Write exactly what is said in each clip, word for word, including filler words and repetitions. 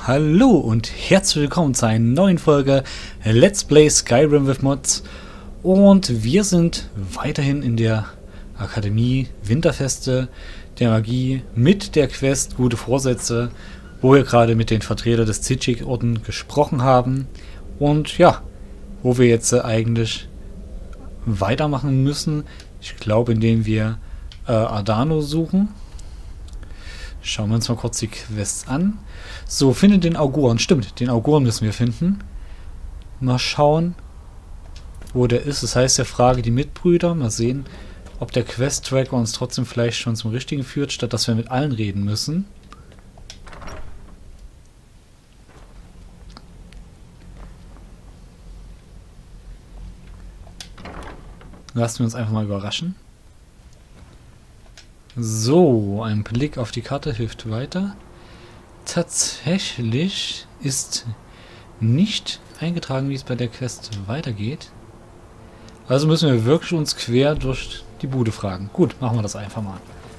hallo und herzlich willkommen zu einer neuen Folge Let's Play Skyrim with Mods. Und wir sind weiterhin in der Akademie Winterfeste der Magie mit der Quest Gute Vorsätze, wo wir gerade mit den Vertretern des Zichik-Orden gesprochen haben. Und ja, wo wir jetzt eigentlich weitermachen müssen. Ich glaube, indem wir äh, Ardano suchen. Schauen wir uns mal kurz die Quests an. So, finde den Auguren. Stimmt, den Auguren müssen wir finden. Mal schauen, wo der ist. Das heißt, er frage die Mitbrüder. Mal sehen, ob der Quest-Tracker uns trotzdem vielleicht schon zum Richtigen führt, statt dass wir mit allen reden müssen. Lassen wir uns einfach mal überraschen. So, ein Blick auf die Karte hilft weiter. Tatsächlich ist nicht eingetragen, wie es bei der Quest weitergeht. Also müssen wir wirklich uns quer durch die Bude fragen. Gut, machen wir das einfach mal.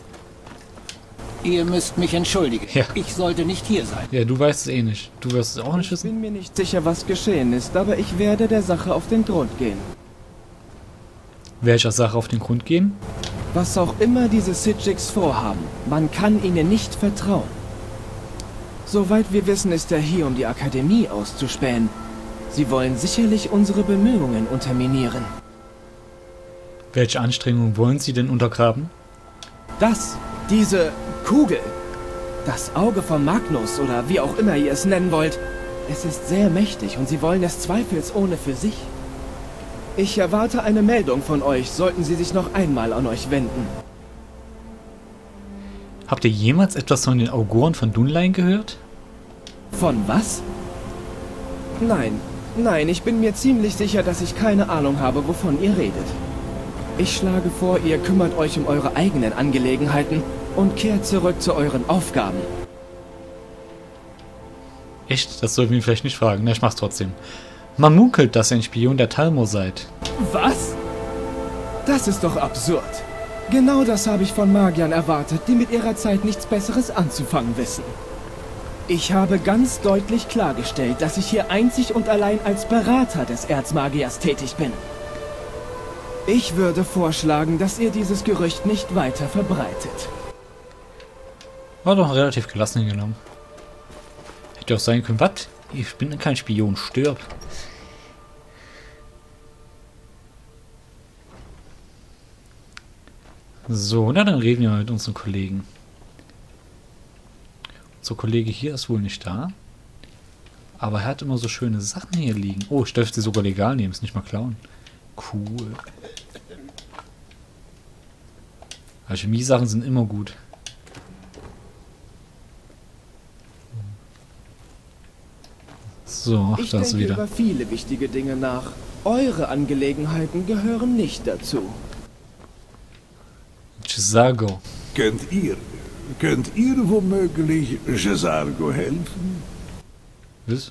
Ihr müsst mich entschuldigen. Ja. Ich sollte nicht hier sein. Ja, du weißt es eh nicht. Du wirst es auch nicht Ich wissen. bin mir nicht sicher, was geschehen ist, aber ich werde der Sache auf den Grund gehen. Welcher Sache auf den Grund gehen? Was auch immer diese Sidjiks vorhaben, man kann ihnen nicht vertrauen. Soweit wir wissen, ist er hier, um die Akademie auszuspähen. Sie wollen sicherlich unsere Bemühungen unterminieren. Welche Anstrengungen wollen sie denn untergraben? Das, diese Kugel, das Auge von Magnus oder wie auch immer ihr es nennen wollt, es ist sehr mächtig und sie wollen es zweifelsohne für sich. Ich erwarte eine Meldung von euch, sollten sie sich noch einmal an euch wenden. Habt ihr jemals etwas von den Auguren von Dunlein gehört? Von was? Nein, nein, ich bin mir ziemlich sicher, dass ich keine Ahnung habe, wovon ihr redet. Ich schlage vor, ihr kümmert euch um eure eigenen Angelegenheiten und kehrt zurück zu euren Aufgaben. Echt? Das sollten wir ihn vielleicht nicht fragen. Na, ich mach's trotzdem. Man munkelt, dass ihr ein Spion der Talmor seid. Was? Das ist doch absurd. Genau das habe ich von Magiern erwartet, die mit ihrer Zeit nichts Besseres anzufangen wissen. Ich habe ganz deutlich klargestellt, dass ich hier einzig und allein als Berater des Erzmagiers tätig bin. Ich würde vorschlagen, dass ihr dieses Gerücht nicht weiter verbreitet. War doch relativ gelassen hingenommen. Hätte auch sein können, was? Ich bin kein Spion, stirb. So, na dann reden wir mal mit unseren Kollegen. Unser Kollege hier ist wohl nicht da. Aber er hat immer so schöne Sachen hier liegen. Oh, ich dürfte sie sogar legal nehmen, ist nicht mal klauen. Cool. Alchemie-Sachen sind immer gut. So, ach, Ich da ist sie denke wieder. über viele wichtige Dinge nach. Eure Angelegenheiten gehören nicht dazu. Jesargo. Könnt ihr, könnt ihr womöglich Jesargo helfen? Was?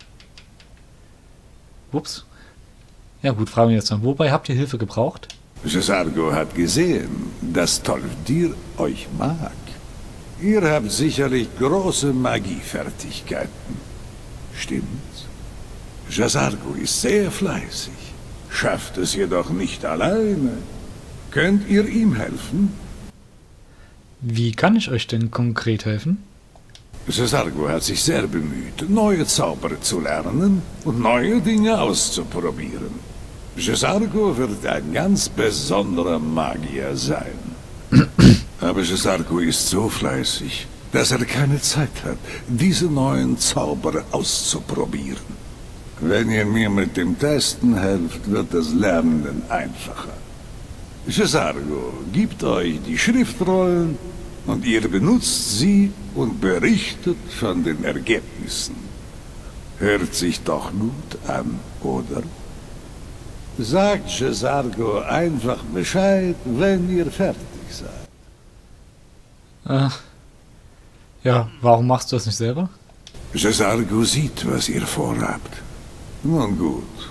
Ups. Ja gut, fragen wir jetzt mal. Wobei habt ihr Hilfe gebraucht? Jesargo hat gesehen, dass Tolfdir euch mag. Ihr habt sicherlich große Magiefertigkeiten. Stimmt's? Jesargo ist sehr fleißig, schafft es jedoch nicht alleine. Könnt ihr ihm helfen? Wie kann ich euch denn konkret helfen? Jesargo hat sich sehr bemüht, neue Zauber zu lernen und neue Dinge auszuprobieren. Jesargo wird ein ganz besonderer Magier sein. Aber Jesargo ist so fleißig, dass er keine Zeit hat, diese neuen Zauber auszuprobieren. Wenn ihr mir mit dem Testen helft, wird das Lernen einfacher. Jesargo gibt euch die Schriftrollen und ihr benutzt sie und berichtet von den Ergebnissen. Hört sich doch gut an, oder? Sagt Jesargo einfach Bescheid, wenn ihr fertig seid. Äh, ja, warum machst du das nicht selber? Jesargo sieht, was ihr vorhabt. Nun gut.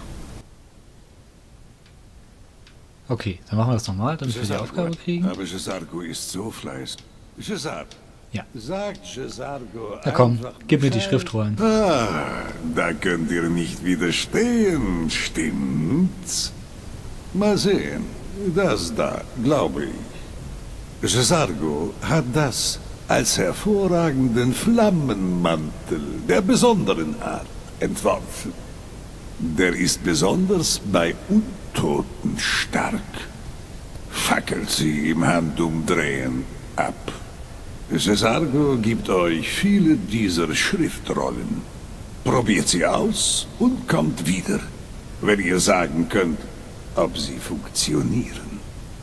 Okay, dann machen wir das nochmal, damit wir die Aufgabe kriegen. Aber Jesargo ist so fleißig. Jesargo. Ja. Sagt Cesargo Na komm, einfach gib mir die Bescheid. Schriftrollen. Ah, da könnt ihr nicht widerstehen, stimmt's? Mal sehen. Das da, glaube ich. Cesargo hat das als hervorragenden Flammenmantel der besonderen Art entworfen. Der ist besonders bei Untoten stark. Fackelt sie im Handumdrehen ab. Cesargo gibt euch viele dieser Schriftrollen. Probiert sie aus und kommt wieder, wenn ihr sagen könnt, ob sie funktionieren.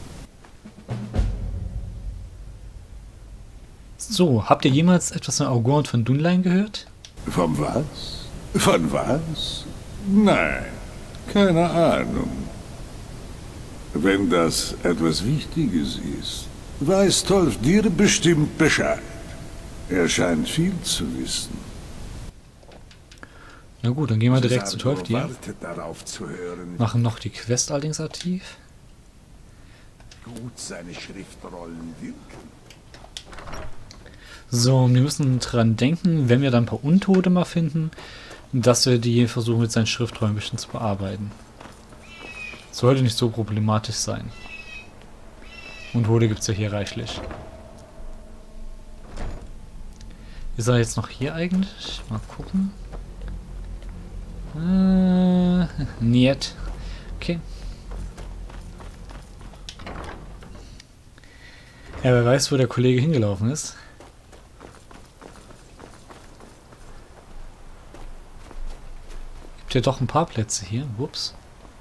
So, habt ihr jemals etwas von Augurn von Dunlein gehört? Von was? Von was? Nein, keine Ahnung. Wenn das etwas Wichtiges ist, weiß Tolf dir bestimmt Bescheid. Er scheint viel zu wissen. Na gut, dann gehen wir direkt zu Cesargo Tolfdir. wartet darauf zu hören, Machen noch die Quest allerdings aktiv. gut seine Schriftrollen wirken. So, wir müssen dran denken, wenn wir dann ein paar Untote mal finden, dass wir die versuchen mit seinen Schriftrollen ein bisschen zu bearbeiten. Sollte nicht so problematisch sein. Untote gibt es ja hier reichlich. Ist er jetzt noch hier eigentlich? Mal gucken. Äh, niet. Okay. Ja, wer weiß, wo der Kollege hingelaufen ist. Gibt ja doch ein paar Plätze hier. Ups.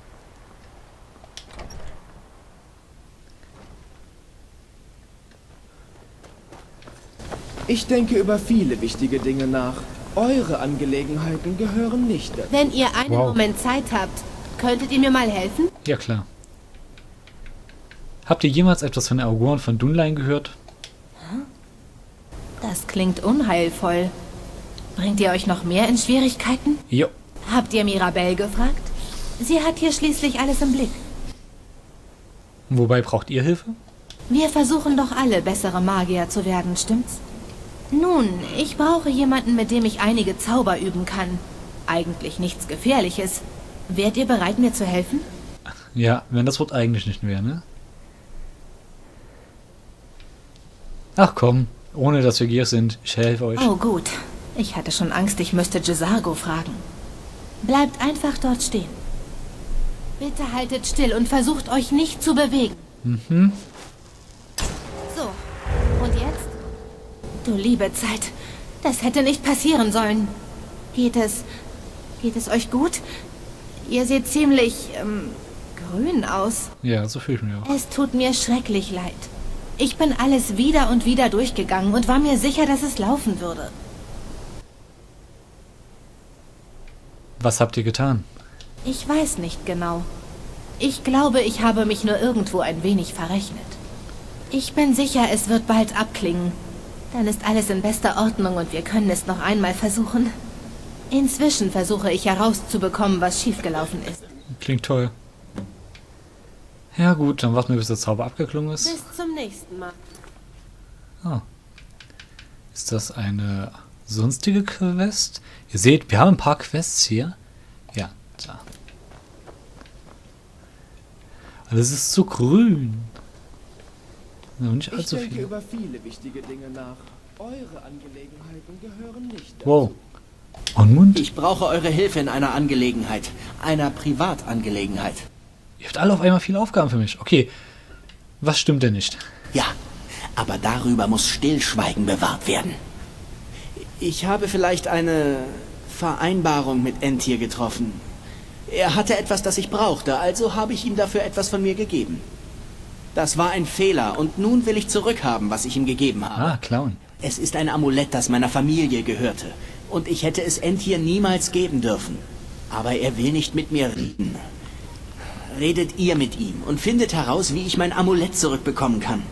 Ich denke über viele wichtige Dinge nach. Eure Angelegenheiten gehören nicht dazu. Wenn ihr einen Wow. Moment Zeit habt, könntet ihr mir mal helfen? Ja, klar. Habt ihr jemals etwas von der Augurn von Dunlein gehört? Das klingt unheilvoll. Bringt ihr euch noch mehr in Schwierigkeiten? Jo. Habt ihr Mirabelle gefragt? Sie hat hier schließlich alles im Blick. Wobei braucht ihr Hilfe? Wir versuchen doch alle, bessere Magier zu werden, stimmt's? Nun, ich brauche jemanden, mit dem ich einige Zauber üben kann. Eigentlich nichts Gefährliches. Wärt ihr bereit, mir zu helfen? Ja, wenn das Wort eigentlich nicht wäre, ne? Ach komm, ohne dass wir gier sind, ich helfe euch. Oh gut. Ich hatte schon Angst, ich müsste Cesargo fragen. Bleibt einfach dort stehen. Bitte haltet still und versucht euch nicht zu bewegen. Mhm. So, und jetzt? Du liebe Zeit, das hätte nicht passieren sollen. Geht es... geht es euch gut? Ihr seht ziemlich, ähm, grün aus. Ja, so fühle ich mich auch. Es tut mir schrecklich leid. Ich bin alles wieder und wieder durchgegangen und war mir sicher, dass es laufen würde. Was habt ihr getan? Ich weiß nicht genau. Ich glaube, ich habe mich nur irgendwo ein wenig verrechnet. Ich bin sicher, es wird bald abklingen. Dann ist alles in bester Ordnung und wir können es noch einmal versuchen. Inzwischen versuche ich herauszubekommen, was schiefgelaufen ist. Klingt toll. Ja gut, dann warten wir, bis der Zauber abgeklungen ist. Bis zum nächsten Mal. Ah. Ist das eine sonstige Quest? Ihr seht, wir haben ein paar Quests hier. Ja, da. Alles ist so grün. Ja, nicht Ich allzu denke viel. über viele wichtige Dinge nach. Eure Angelegenheiten gehören nicht dazu. Wow. Unmund? Ich brauche eure Hilfe in einer Angelegenheit. Einer Privatangelegenheit. Ihr habt alle auf einmal viele Aufgaben für mich. Okay. Was stimmt denn nicht? Ja, aber darüber muss Stillschweigen bewahrt werden. Ich habe vielleicht eine Vereinbarung mit Entir getroffen. Er hatte etwas, das ich brauchte, also habe ich ihm dafür etwas von mir gegeben. Das war ein Fehler und nun will ich zurückhaben, was ich ihm gegeben habe. Ah, Clown. Es ist ein Amulett, das meiner Familie gehörte. Und ich hätte es Entir niemals geben dürfen. Aber er will nicht mit mir reden. Redet ihr mit ihm und findet heraus, wie ich mein Amulett zurückbekommen kann.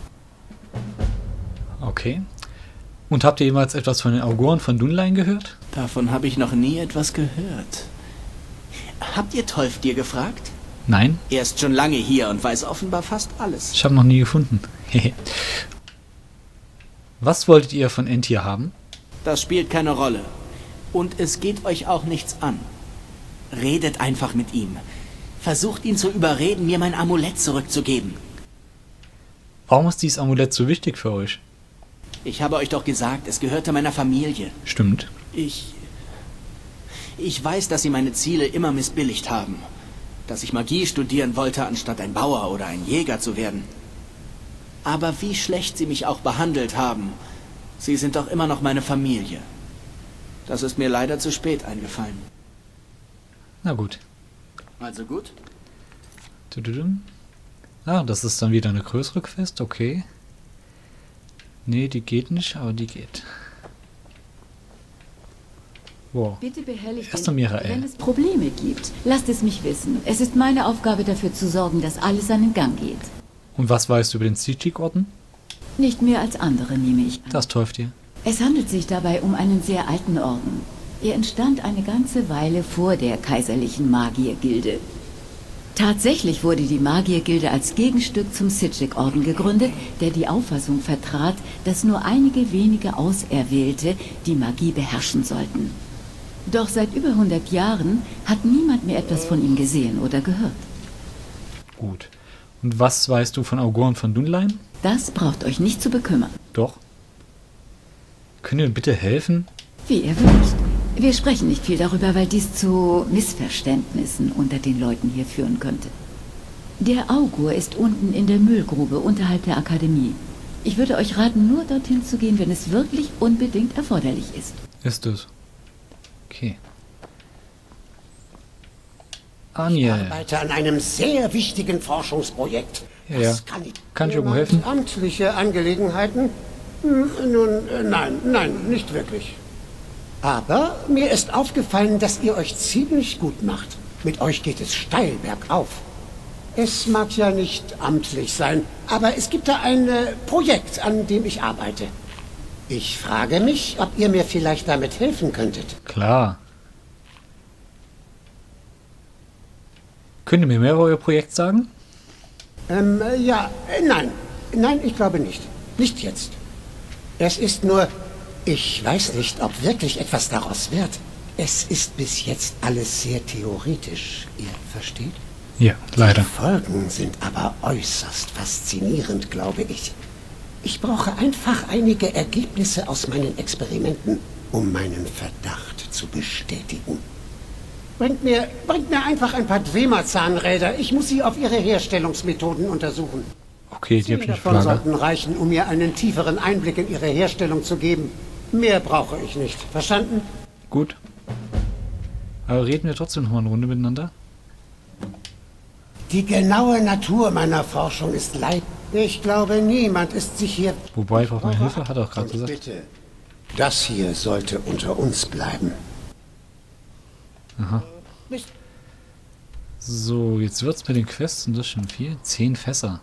Okay. Und habt ihr jemals etwas von den Augurn von Dunlein gehört? Davon habe ich noch nie etwas gehört. Habt ihr Tolfdir gefragt? Nein, Er ist schon lange hier und weiß offenbar fast alles. ich habe noch nie gefunden. Was wolltet ihr von Entir haben? Das spielt keine Rolle. Und es geht euch auch nichts an. Redet einfach mit ihm. Versucht ihn zu überreden, mir mein Amulett zurückzugeben. Warum ist dieses Amulett so wichtig für euch? Ich habe euch doch gesagt, es gehörte meiner Familie. Stimmt. Ich... Ich weiß, dass sie meine Ziele immer missbilligt haben. Dass ich Magie studieren wollte, anstatt ein Bauer oder ein Jäger zu werden. Aber wie schlecht sie mich auch behandelt haben, sie sind doch immer noch meine Familie. Das ist mir leider zu spät eingefallen. Na gut. Also gut? Tududum. Ah, das ist dann wieder eine größere Quest, okay. Nee, die geht nicht, aber die geht. Wow. Bitte behelligt Erster ihn. Mirael. Wenn es Probleme gibt, lasst es mich wissen. Es ist meine Aufgabe, dafür zu sorgen, dass alles seinen Gang geht. Und was weißt du über den Sijik-Orden? Nicht mehr als andere, nehme ich an. Das täuft ihr. Es handelt sich dabei um einen sehr alten Orden. Er entstand eine ganze Weile vor der kaiserlichen Magiergilde. Tatsächlich wurde die Magiergilde als Gegenstück zum Sijik-Orden gegründet, der die Auffassung vertrat, dass nur einige wenige Auserwählte die Magie beherrschen sollten. Doch seit über hundert Jahren hat niemand mehr etwas von ihm gesehen oder gehört. Gut. Und was weißt du von Auguren von Dunlein? Das braucht euch nicht zu bekümmern. Doch. Könnt ihr mir bitte helfen? Wie ihr wünscht. Wir sprechen nicht viel darüber, weil dies zu Missverständnissen unter den Leuten hier führen könnte. Der Augur ist unten in der Müllgrube unterhalb der Akademie. Ich würde euch raten, nur dorthin zu gehen, wenn es wirklich unbedingt erforderlich ist. Ist es. Okay. Ich Aniel. arbeite an einem sehr wichtigen Forschungsprojekt. Ja, ja. Das kann ich. Kann ich irgendwo helfen? Amtliche Angelegenheiten? Hm, nun, äh, nein, nein, nicht wirklich. Aber mir ist aufgefallen, dass ihr euch ziemlich gut macht. Mit euch geht es steil bergauf. Es mag ja nicht amtlich sein, aber es gibt da ein äh, Projekt, an dem ich arbeite. Ich frage mich, ob ihr mir vielleicht damit helfen könntet. Klar. Könnt ihr mir mehr über euer Projekt sagen? Ähm, äh, ja, äh, nein. Nein, ich glaube nicht. Nicht jetzt. Es ist nur, ich weiß nicht, ob wirklich etwas daraus wird. Es ist bis jetzt alles sehr theoretisch, ihr versteht? Ja, leider. Die Folgen sind aber äußerst faszinierend, glaube ich. Ich brauche einfach einige Ergebnisse aus meinen Experimenten, um meinen Verdacht zu bestätigen. Bringt mir, bringt mir einfach ein paar Drema-Zahnräder. Ich muss sie auf ihre Herstellungsmethoden untersuchen. Okay, die hab ich Zehn nicht davon verlagert. sollten reichen, um mir einen tieferen Einblick in ihre Herstellung zu geben. Mehr brauche ich nicht. Verstanden? Gut. Aber reden wir trotzdem noch mal eine Runde miteinander? Die genaue Natur meiner Forschung ist leid. Ich glaube, niemand ist sich hier... Wobei, braucht meine Hilfe, hat er auch gerade Und gesagt. bitte, das hier sollte unter uns bleiben. Aha. So, jetzt wird's mit den Quests, und das schon viel. Zehn Fässer.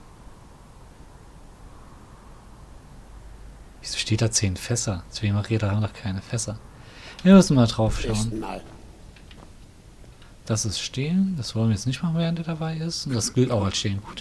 Wieso steht da zehn Fässer? Zu Maria haben doch keine Fässer. Wir müssen mal drauf schauen. Nächsten Mal. Das ist stehlen. Das wollen wir jetzt nicht machen, während er dabei ist. Und das gilt auch als stehlen. Gut.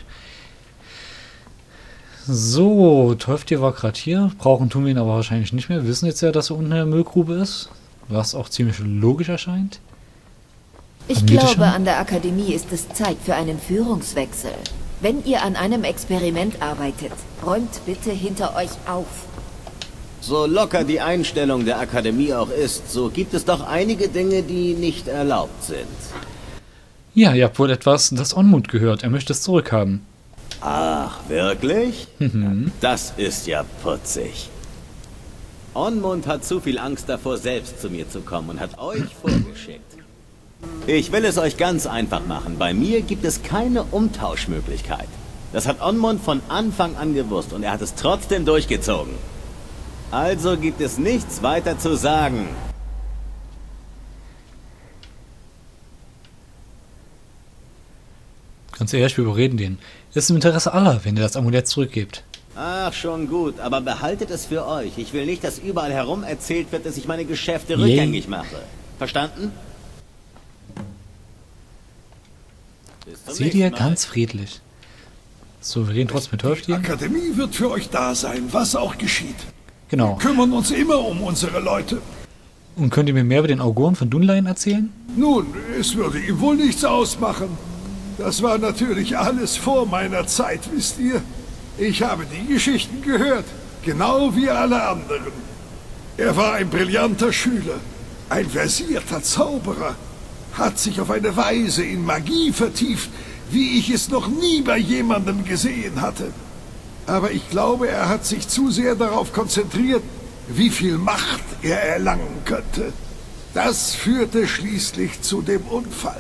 So, Teuftier war gerade hier. Brauchen tun wir ihn aber wahrscheinlich nicht mehr. Wir wissen jetzt ja, dass er unten in der Müllgrube ist. Was auch ziemlich logisch erscheint. Ich Haben wir das glaube, schon? an der Akademie ist es Zeit für einen Führungswechsel. Wenn ihr an einem Experiment arbeitet, räumt bitte hinter euch auf. So locker die Einstellung der Akademie auch ist, so gibt es doch einige Dinge, die nicht erlaubt sind. Ja, ihr habt wohl etwas, das Onmund gehört. Er möchte es zurückhaben. Ach, wirklich? Mhm. Das ist ja putzig. Onmund hat zu viel Angst davor, selbst zu mir zu kommen und hat euch vorgeschickt. Ich will es euch ganz einfach machen. Bei mir gibt es keine Umtauschmöglichkeit. Das hat Onmund von Anfang an gewusst und er hat es trotzdem durchgezogen. Also gibt es nichts weiter zu sagen. Ganz ehrlich, wir überreden den. Es ist im Interesse aller, wenn ihr das Amulett zurückgebt. Ach, schon gut, aber behaltet es für euch. Ich will nicht, dass überall herum erzählt wird, dass ich meine Geschäfte Yay. rückgängig mache. Verstanden? Bis zum Seht ihr, nächsten Mal. ganz friedlich. So, wir reden trotzdem mit Die Teuftier. Akademie wird für euch da sein, was auch geschieht. Genau. Wir kümmern uns immer um unsere Leute. Und könnt ihr mir mehr über den Auguren von Dunlein erzählen? Nun, es würde ihm wohl nichts ausmachen. Das war natürlich alles vor meiner Zeit, wisst ihr. Ich habe die Geschichten gehört, genau wie alle anderen. Er war ein brillanter Schüler, ein versierter Zauberer, hat sich auf eine Weise in Magie vertieft, wie ich es noch nie bei jemandem gesehen hatte. Aber ich glaube, er hat sich zu sehr darauf konzentriert, wie viel Macht er erlangen könnte. Das führte schließlich zu dem Unfall.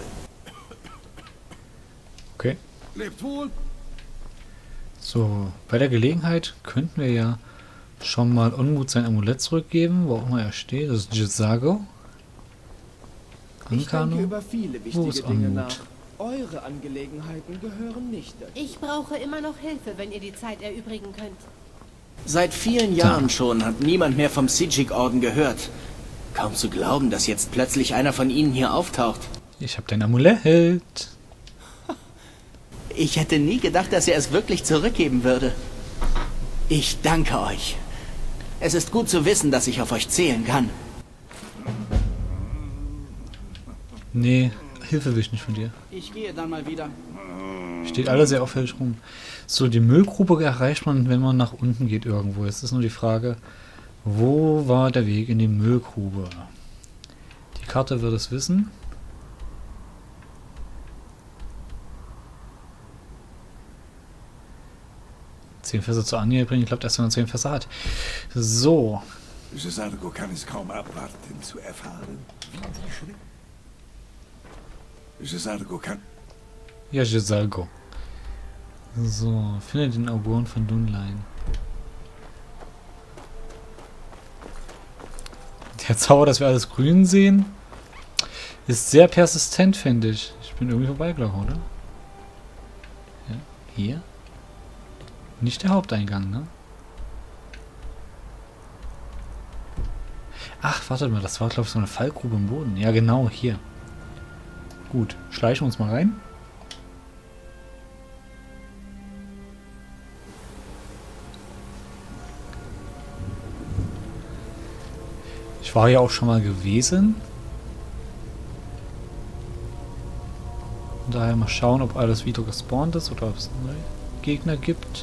Okay. Lebt wohl. So, bei der Gelegenheit könnten wir ja schon mal Unmut sein Amulett zurückgeben, wo auch immer er steht. Das ist Jizago. Ich denke Ankano. über viele Wo ist wichtige Dinge Unmut? nach. Eure Angelegenheiten gehören nicht dazu. Ich brauche immer noch Hilfe, wenn ihr die Zeit erübrigen könnt. Seit vielen Jahren schon hat niemand mehr vom Sijik-Orden gehört. Kaum zu glauben, dass jetzt plötzlich einer von ihnen hier auftaucht. Ich habe dein Amulett. Ich hätte nie gedacht, dass er es wirklich zurückgeben würde. Ich danke euch. Es ist gut zu wissen, dass ich auf euch zählen kann. Nee, Hilfe will ich nicht von dir. Ich gehe dann mal wieder. Steht alle sehr auffällig rum. So, die Müllgrube erreicht man, wenn man nach unten geht irgendwo. Jetzt ist nur die Frage, wo war der Weg in die Müllgrube? Die Karte wird es wissen. Zehn Fässer zu Anja bringen. Ich glaube, erst wenn man zehn Fässer hat. So. Jizago kann es kaum abwarten, zu erfahren, wie die Schritte... Jizago kann... Ja, Jizago. So, finde den Auguren von Dunlein. Der Zauber, dass wir alles grün sehen, ist sehr persistent, finde ich. Ich bin irgendwie vorbeigelaufen, oder? Ja, hier. Nicht der Haupteingang, ne? Ach, wartet mal, das war, glaube ich, so eine Fallgrube im Boden. Ja, genau, hier. Gut, schleichen wir uns mal rein. Ich war ja auch schon mal gewesen. Von daher mal schauen, ob alles wieder gespawnt ist oder ob es neue Gegner gibt.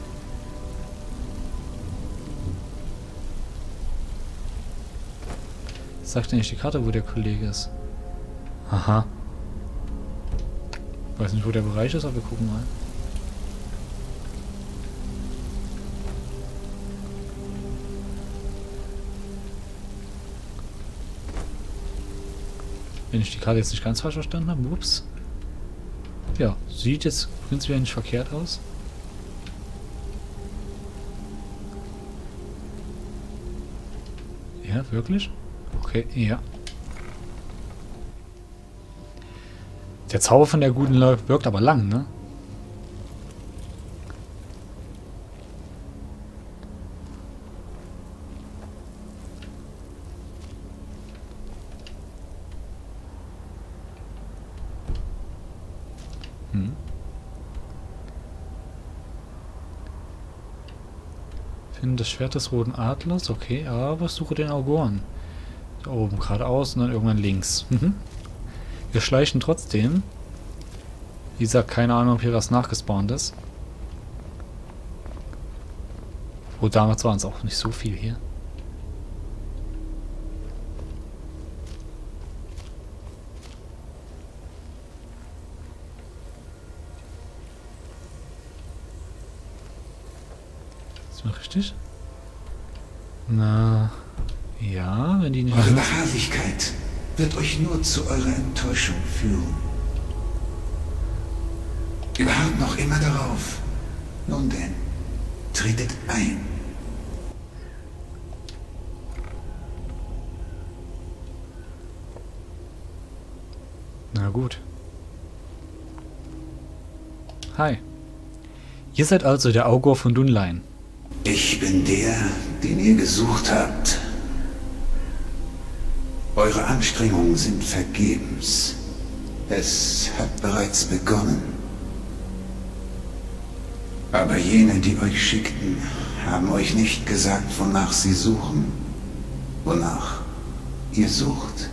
Sagt ja nicht die Karte, wo der Kollege ist. Aha. Ich weiß nicht, wo der Bereich ist, aber wir gucken mal. Wenn ich die Karte jetzt nicht ganz falsch verstanden habe. Ups. Ja, sieht jetzt prinzipiell nicht verkehrt aus. Ja, wirklich? Okay, ja. Der Zauber von der guten Leute wirkt aber lang, ne? Hm. Finde das Schwert des Roten Adlers, okay, aber suche den Auguren. Da oben geradeaus und dann irgendwann links. Mhm. Wir schleichen trotzdem. Wie gesagt, keine Ahnung, ob hier was nachgespawnt ist. Oh, damals waren es auch nicht so viel hier. Ist mir richtig? Na, ja, wenn die nicht... Eure Beharrlichkeit wird euch nur zu eurer Enttäuschung führen. Ihr beharrt noch immer darauf. Nun denn, tretet ein. Na gut. Hi. Ihr seid also der Augur von Dunlein. Ich bin der, den ihr gesucht habt. Eure Anstrengungen sind vergebens. Es hat bereits begonnen. Aber jene, die euch schickten, haben euch nicht gesagt, wonach sie suchen. Wonach ihr sucht.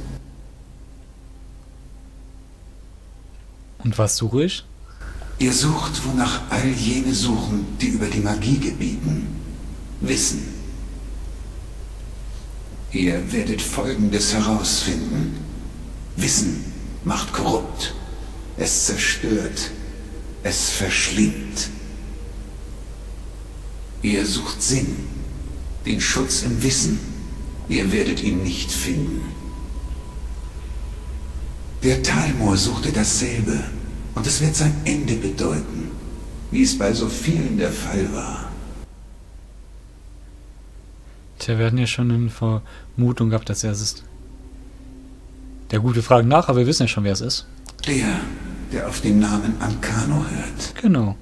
Und was suche ich? Ihr sucht, wonach all jene suchen, die über die Magie gebieten. Wissen. Ihr werdet Folgendes herausfinden. Wissen macht korrupt. Es zerstört. Es verschlingt. Ihr sucht Sinn. Den Schutz im Wissen. Ihr werdet ihn nicht finden. Der Talmor suchte dasselbe. Und es wird sein Ende bedeuten, wie es bei so vielen der Fall war. Tja, wir hatten ja schon eine Vermutung gehabt, dass er es ist. Der gute Fragen nach, aber wir wissen ja schon, wer es ist. Der, der auf den Namen Ankano hört. Genau.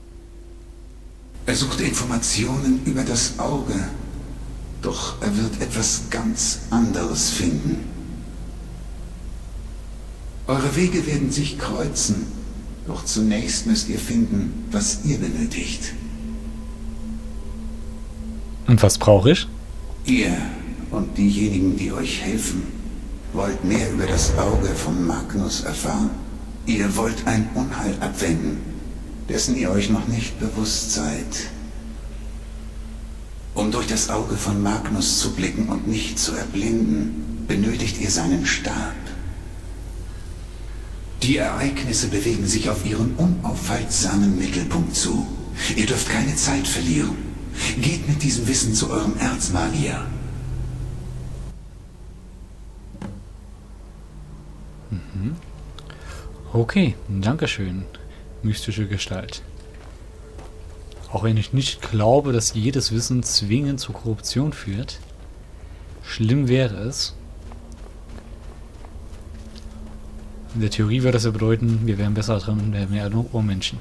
Er sucht Informationen über das Auge. Doch er wird etwas ganz anderes finden. Eure Wege werden sich kreuzen. Doch zunächst müsst ihr finden, was ihr benötigt. Und was brauche ich? Ihr und diejenigen, die euch helfen, wollt mehr über das Auge von Magnus erfahren. Ihr wollt ein Unheil abwenden, dessen ihr euch noch nicht bewusst seid. Um durch das Auge von Magnus zu blicken und nicht zu erblinden, benötigt ihr seinen Stab. Die Ereignisse bewegen sich auf ihren unaufhaltsamen Mittelpunkt zu. Ihr dürft keine Zeit verlieren. Geht mit diesem Wissen zu eurem Erzmagier. Mhm. Okay, dankeschön, mystische Gestalt. Auch wenn ich nicht glaube, dass jedes Wissen zwingend zur Korruption führt. Schlimm wäre es. In der Theorie würde das ja bedeuten, wir wären besser dran und wir wären ja nur Urmenschen.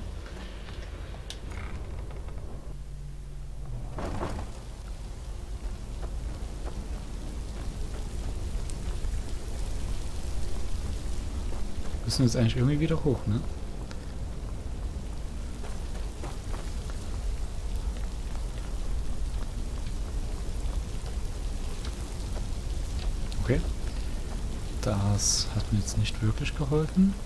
Wir müssen jetzt eigentlich irgendwie wieder hoch, ne? Okay. Das hat mir jetzt nicht wirklich geholfen.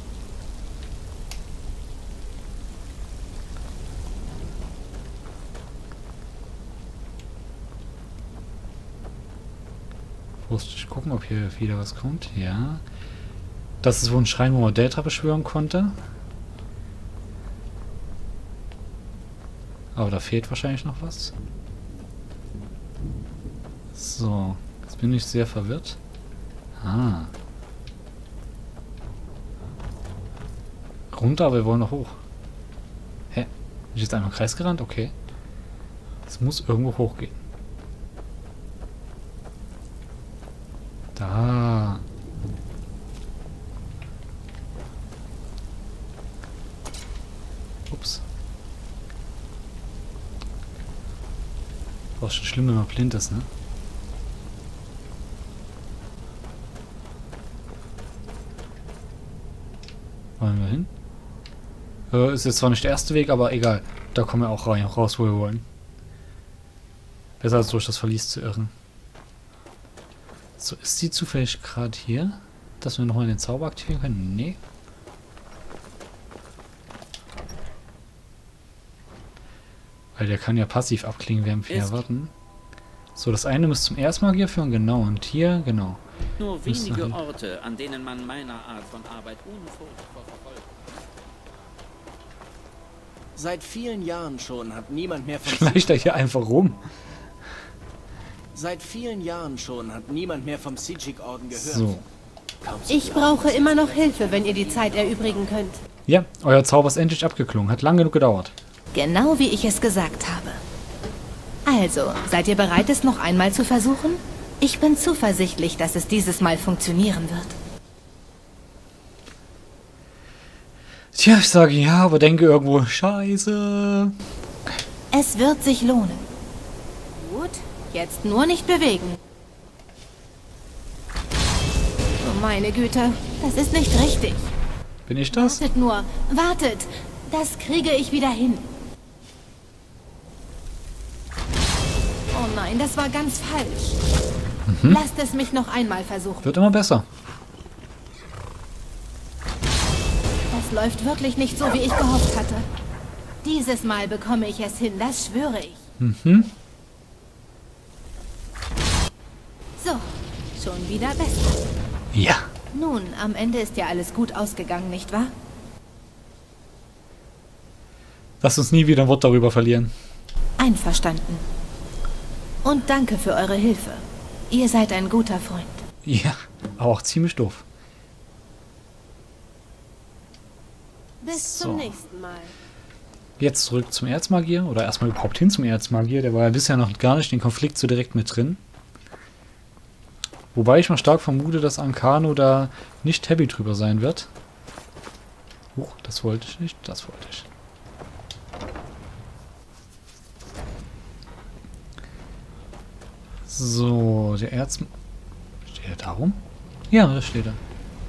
Vorsichtig gucken, ob hier wieder was kommt. Ja. Das ist wohl ein Schrein, wo man Delta beschwören konnte. Aber da fehlt wahrscheinlich noch was. So. Jetzt bin ich sehr verwirrt. Ah. Runter, aber wir wollen noch hoch. Hä? Bin ich jetzt einmal im Kreis gerannt? Okay. Es muss irgendwo hochgehen. Da. Ups. War schon schlimm, wenn man blind ist, ne? Wollen wir hin? Äh, ist jetzt zwar nicht der erste Weg, aber egal. Da kommen wir auch rein, raus, wo wir wollen. Besser als durch das Verlies zu irren. So, ist sie zufällig gerade hier? Dass wir nochmal den Zauber aktivieren können? Nee. Weil der kann ja passiv abklingen, während wir warten. So, das eine müsste zum Erzmagier führen, genau. Und hier, genau. Nur wenige Orte, an denen man meiner Art von Arbeit ohne Furcht vor Verfolgung. Seit vielen Jahren schon hat niemand mehr vom Schleicht er hier einfach rum. Seit vielen Jahren schon hat niemand mehr vom Sijik-Orden gehört. So. Ich brauche immer noch Hilfe, wenn ihr die Zeit erübrigen könnt. Ja, euer Zauber ist endlich abgeklungen. Hat lang genug gedauert. Genau wie ich es gesagt habe. Also, seid ihr bereit, es noch einmal zu versuchen? Ich bin zuversichtlich, dass es dieses Mal funktionieren wird. Tja, ich sage ja, aber denke irgendwo, scheiße. Es wird sich lohnen. Gut, jetzt nur nicht bewegen. Oh meine Güte, das ist nicht richtig. Bin ich das? Wartet nur, wartet. Das kriege ich wieder hin. Oh nein, das war ganz falsch. Mhm. Lasst es mich noch einmal versuchen. Wird immer besser. Das läuft wirklich nicht so, wie ich gehofft hatte. Dieses Mal bekomme ich es hin, das schwöre ich. Mhm. So, schon wieder besser. Ja. Nun, am Ende ist ja alles gut ausgegangen, nicht wahr? Lass uns nie wieder ein Wort darüber verlieren. Einverstanden. Und danke für eure Hilfe. Ihr seid ein guter Freund. Ja, aber auch ziemlich doof. Bis so. zum nächsten Mal. Jetzt zurück zum Erzmagier. Oder erstmal überhaupt hin zum Erzmagier. Der war ja bisher noch gar nicht in den Konflikt so direkt mit drin. Wobei ich mal stark vermute, dass Ancano da nicht happy drüber sein wird. Huch, das wollte ich nicht. Das wollte ich. So, der Erz... Steht er da rum? Ja, da steht er.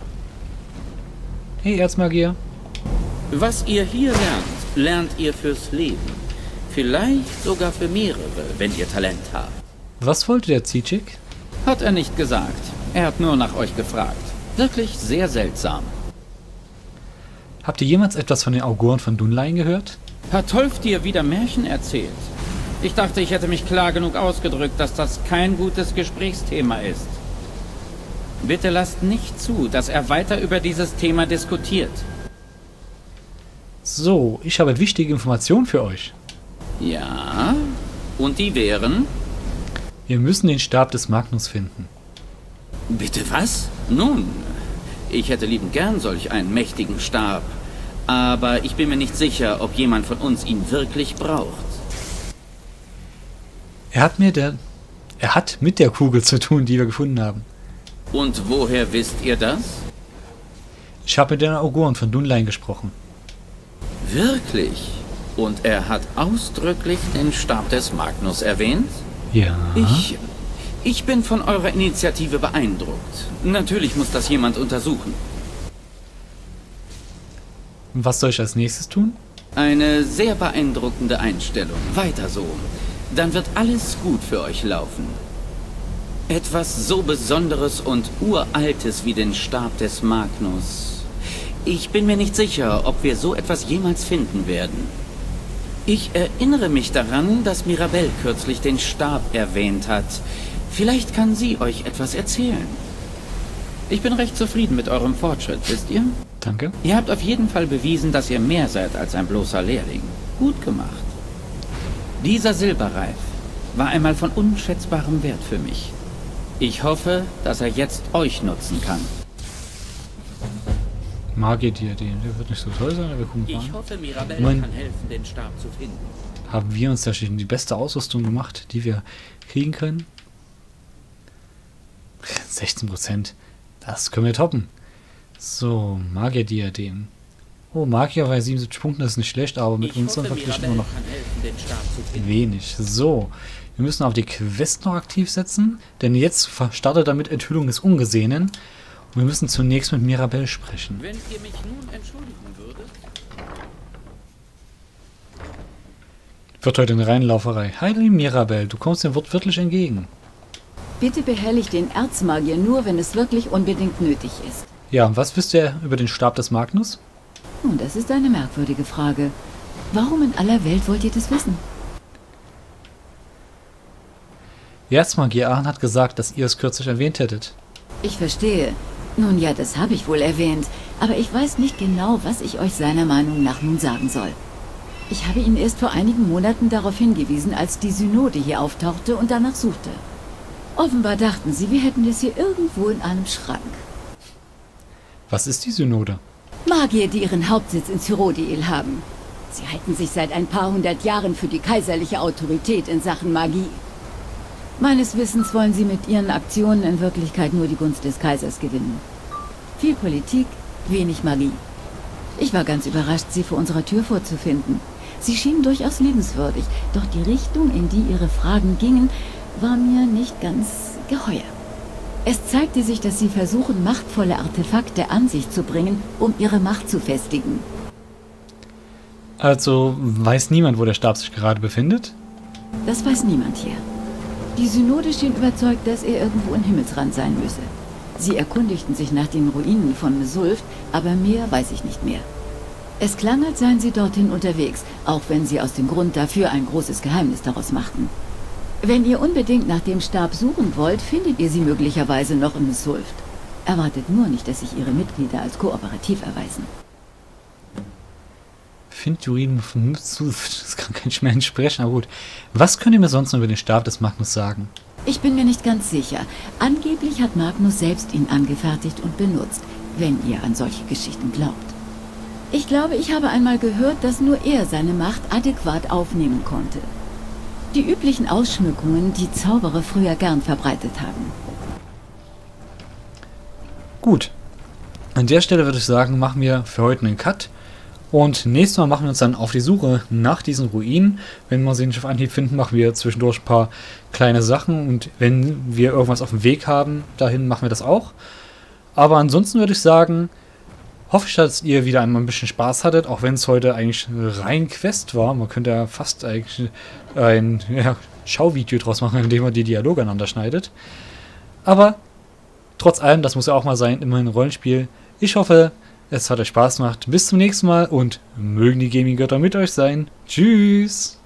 Hey, Erzmagier. Was ihr hier lernt, lernt ihr fürs Leben. Vielleicht sogar für mehrere, wenn ihr Talent habt. Was wollte der Zichik? Hat er nicht gesagt. Er hat nur nach euch gefragt. Wirklich sehr seltsam. Habt ihr jemals etwas von den Auguren von Dunlain gehört? Hat Tolf dir wieder Märchen erzählt? Ich dachte, ich hätte mich klar genug ausgedrückt, dass das kein gutes Gesprächsthema ist. Bitte lasst nicht zu, dass er weiter über dieses Thema diskutiert. So, ich habe wichtige Informationen für euch. Ja? Und die wären? Wir müssen den Stab des Magnus finden. Bitte was? Nun, ich hätte liebend gern solch einen mächtigen Stab. Aber ich bin mir nicht sicher, ob jemand von uns ihn wirklich braucht. Er hat mir der... Er hat mit der Kugel zu tun, die wir gefunden haben. Und woher wisst ihr das? Ich habe mit den Auguren von Dunlain gesprochen. Wirklich? Und er hat ausdrücklich den Stab des Magnus erwähnt? Ja. Ich... Ich bin von eurer Initiative beeindruckt. Natürlich muss das jemand untersuchen. Und was soll ich als nächstes tun? Eine sehr beeindruckende Einstellung. Weiter so. Dann wird alles gut für euch laufen. Etwas so Besonderes und Uraltes wie den Stab des Magnus. Ich bin mir nicht sicher, ob wir so etwas jemals finden werden. Ich erinnere mich daran, dass Mirabelle kürzlich den Stab erwähnt hat. Vielleicht kann sie euch etwas erzählen. Ich bin recht zufrieden mit eurem Fortschritt, wisst ihr? Danke. Ihr habt auf jeden Fall bewiesen, dass ihr mehr seid als ein bloßer Lehrling. Gut gemacht. Dieser Silberreif war einmal von unschätzbarem Wert für mich. Ich hoffe, dass er jetzt euch nutzen kann. Magier-Diadem, der wird nicht so toll sein, aber wir gucken mal. Ich hoffe, Mirabelle Moment. kann helfen, den Stab zu finden. Haben wir uns tatsächlich die beste Ausrüstung gemacht, die wir kriegen können? sechzehn Prozent. Das können wir toppen. So, Magier-Diadem. Oh, Magier bei siebenundsiebzig Punkten ist nicht schlecht, aber mit Ich unseren hoffe, verglichen Mirabelle immer noch kann helfen, den Stab zu finden. wenig. So, wir müssen auf die Quest noch aktiv setzen, denn jetzt startet damit Enthüllung des Ungesehenen. Und wir müssen zunächst mit Mirabelle sprechen. Wenn ihr mich nun entschuldigen würdet. Wird heute eine Reinlauferei. Heidi Mirabelle, du kommst dem Wort wirklich entgegen. Bitte behelligt den Erzmagier nur, wenn es wirklich unbedingt nötig ist. Ja, und was wisst ihr über den Stab des Magnus? Nun, das ist eine merkwürdige Frage. Warum in aller Welt wollt ihr das wissen? Der Erzmagier Ahn hat gesagt, dass ihr es kürzlich erwähnt hättet. Ich verstehe. Nun ja, das habe ich wohl erwähnt. Aber ich weiß nicht genau, was ich euch seiner Meinung nach nun sagen soll. Ich habe ihn erst vor einigen Monaten darauf hingewiesen, als die Synode hier auftauchte und danach suchte. Offenbar dachten sie, wir hätten es hier irgendwo in einem Schrank. Was ist die Synode? Magier, die ihren Hauptsitz in Cyrodiil haben. Sie halten sich seit ein paar hundert Jahren für die kaiserliche Autorität in Sachen Magie. Meines Wissens wollen sie mit ihren Aktionen in Wirklichkeit nur die Gunst des Kaisers gewinnen. Viel Politik, wenig Magie. Ich war ganz überrascht, sie vor unserer Tür vorzufinden. Sie schienen durchaus liebenswürdig, doch die Richtung, in die ihre Fragen gingen, war mir nicht ganz geheuer. Es zeigte sich, dass sie versuchen, machtvolle Artefakte an sich zu bringen, um ihre Macht zu festigen. Also weiß niemand, wo der Stab sich gerade befindet? Das weiß niemand hier. Die Synode schien überzeugt, dass er irgendwo in Himmelsrand sein müsse. Sie erkundigten sich nach den Ruinen von Mesulft, aber mehr weiß ich nicht mehr. Es klang, als seien sie dorthin unterwegs, auch wenn sie aus dem Grund dafür ein großes Geheimnis daraus machten. Wenn ihr unbedingt nach dem Stab suchen wollt, findet ihr sie möglicherweise noch in Mesulft. Erwartet nur nicht, dass sich ihre Mitglieder als kooperativ erweisen. Findet die Ruinen von Mesulft. Das kann kein Mensch sprechen, aber gut. Was könnt ihr mir sonst noch über den Stab des Magnus sagen? Ich bin mir nicht ganz sicher. Angeblich hat Magnus selbst ihn angefertigt und benutzt, wenn ihr an solche Geschichten glaubt. Ich glaube, ich habe einmal gehört, dass nur er seine Macht adäquat aufnehmen konnte. Die üblichen Ausschmückungen, die Zauberer früher gern verbreitet haben. Gut. An der Stelle würde ich sagen, machen wir für heute einen Cut. Und nächstes Mal machen wir uns dann auf die Suche nach diesen Ruinen. Wenn wir sie nicht auf Anhieb finden, machen wir zwischendurch ein paar kleine Sachen. Und wenn wir irgendwas auf dem Weg haben, dahin machen wir das auch. Aber ansonsten würde ich sagen, hoffe ich, dass ihr wieder einmal ein bisschen Spaß hattet, auch wenn es heute eigentlich rein Quest war. Man könnte ja fast eigentlich ein ja, Schauvideo draus machen, indem man die Dialoge aneinander schneidet. Aber trotz allem, das muss ja auch mal sein, immer ein Rollenspiel. Ich hoffe, es hat euch Spaß gemacht. Bis zum nächsten Mal und mögen die Gaming-Götter mit euch sein. Tschüss!